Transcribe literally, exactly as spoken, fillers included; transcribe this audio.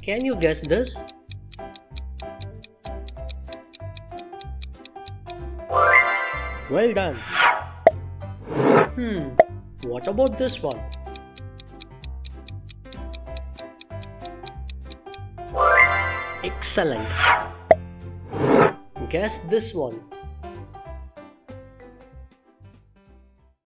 Can you guess this? Well done. Hmm, what about this one? Excellent. Guess this one.